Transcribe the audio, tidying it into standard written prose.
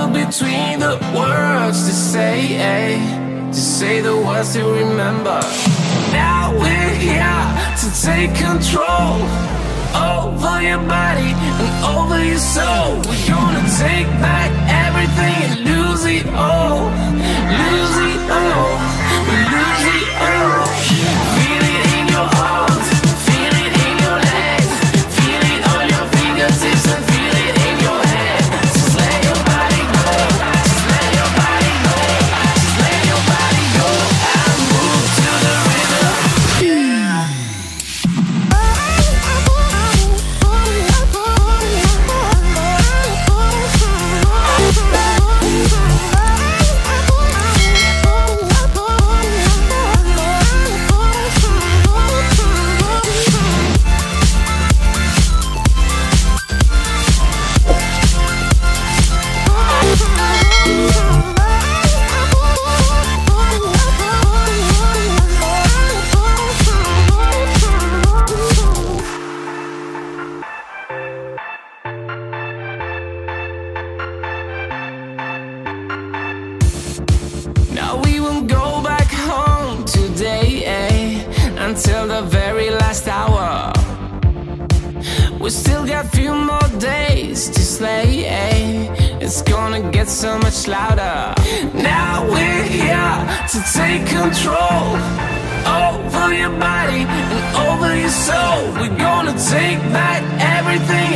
between the words to say the words to remember. Now we're here to take control over your body and over your soul. We're gonna take back everything and lose it all. Lose it all. Lose it all. Feel it in your arms, feel it in your legs, feel it on your fingertips and feel it in your head. Just let your body go, just let your body go, just let your body go and move to the rhythm. Yeah. Now we won't go back home today, until the very last hour. We still got a few more days to slay, it's gonna get so much louder. Now we're here to take control over your body and over your soul. We're gonna take back everything